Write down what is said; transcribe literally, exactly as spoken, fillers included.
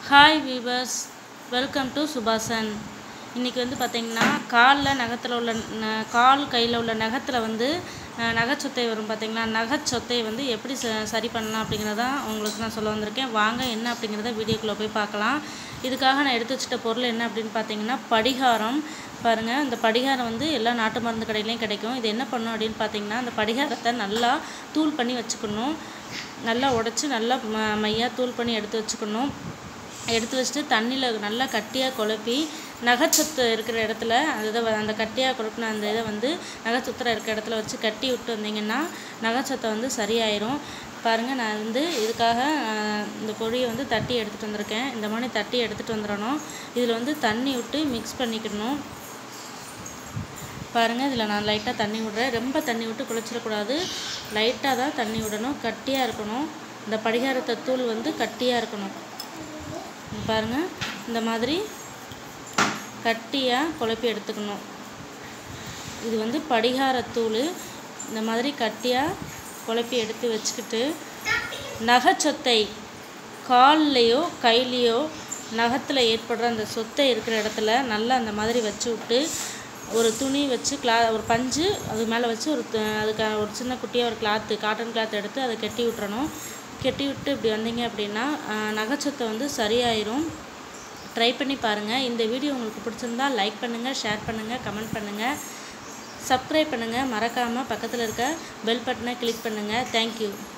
Hi viewers, welcome to Subashan. இன்றைக்கி வந்து பார்த்திங்கன்னா காலில் நகத்தில் உள்ள கால் கையில் உள்ள நகத்தில் வந்து நகைச்சொத்தை வரும். பார்த்திங்கன்னா நகைச்சொத்தை வந்து எப்படி ச சரி பண்ணலாம் அப்படிங்கிறதான் உங்களுக்கு நான் சொல்ல வந்திருக்கேன். வாங்க என்ன அப்படிங்கிறத வீடியோக்குள்ளே போய் பார்க்கலாம். இதுக்காக நான் எடுத்து வச்சுட்ட பொருள் என்ன அப்படின்னு பார்த்தீங்கன்னா படிகாரம். பாருங்கள், இந்த படிகாரம் வந்து எல்லா நாட்டு மருந்து கடையிலையும் கிடைக்கும். இது என்ன பண்ணணும் அப்படின்னு பார்த்தீங்கன்னா அந்த படிகாரத்தை நல்லா தூள் பண்ணி வச்சுக்கணும். நல்லா உடச்சி நல்லா ம மையாக தூள் பண்ணி எடுத்து வச்சுக்கணும். எடுத்து வச்சுட்டு தண்ணியில் நல்லா கட்டியாக குழப்பி நகைச்சொத்து இருக்கிற இடத்துல அதை அந்த கட்டியாக குழப்பின அந்த இதை வந்து நகைச்சொத்தில் இருக்கிற இடத்துல வச்சு கட்டி விட்டு வந்தீங்கன்னா நகைச்சொத்தை வந்து சரியாயிரும். பாருங்கள், நான் வந்து இதுக்காக இந்த பொடியை வந்து தட்டி எடுத்துகிட்டு வந்திருக்கேன். இந்த மாதிரி தட்டி எடுத்துகிட்டு வந்துடணும். இதில் வந்து தண்ணி விட்டு மிக்ஸ் பண்ணிக்கணும். பாருங்கள், இதில் நான் லைட்டாக தண்ணி விடுறேன். ரொம்ப தண்ணி விட்டு குளிச்சிடக்கூடாது, லைட்டாக தான் தண்ணி விடணும். கட்டியாக இருக்கணும். இந்த படிகாரத்தை தூள் வந்து கட்டியாக இருக்கணும். பாருங்கள், இந்த மாதிரி கட்டியாக குழப்பி எடுத்துக்கணும். இது வந்து படிகாரத்தூள். இந்த மாதிரி கட்டியாக குழப்பி எடுத்து வச்சுக்கிட்டு நகைச்சொத்தை கால்லையோ கையிலையோ நகத்தில் ஏற்படுற அந்த சொத்தை இருக்கிற இடத்துல நல்லா அந்த மாதிரி வச்சு விட்டு ஒரு துணி வச்சு கிளா ஒரு பஞ்சு அது மேலே வச்சு ஒரு அதுக்கு ஒரு சின்ன குட்டியாக ஒரு கிளாத்து காட்டன் கிளாத் எடுத்து அதை கட்டி விட்டுறணும். கட்டி விட்டு இப்படி வந்தீங்க அப்படின்னா நகைச்சொத்தை வந்து சரியாயிரும். ட்ரை பண்ணி பாருங்கள். இந்த வீடியோ உங்களுக்கு பிடிச்சிருந்தா லைக் பண்ணுங்கள், ஷேர் பண்ணுங்கள், கமெண்ட் பண்ணுங்கள், சப்ஸ்கிரைப் பண்ணுங்கள். மறக்காமல் பக்கத்தில் இருக்க பெல் பட்டனை கிளிக் பண்ணுங்கள். தேங்க்யூ.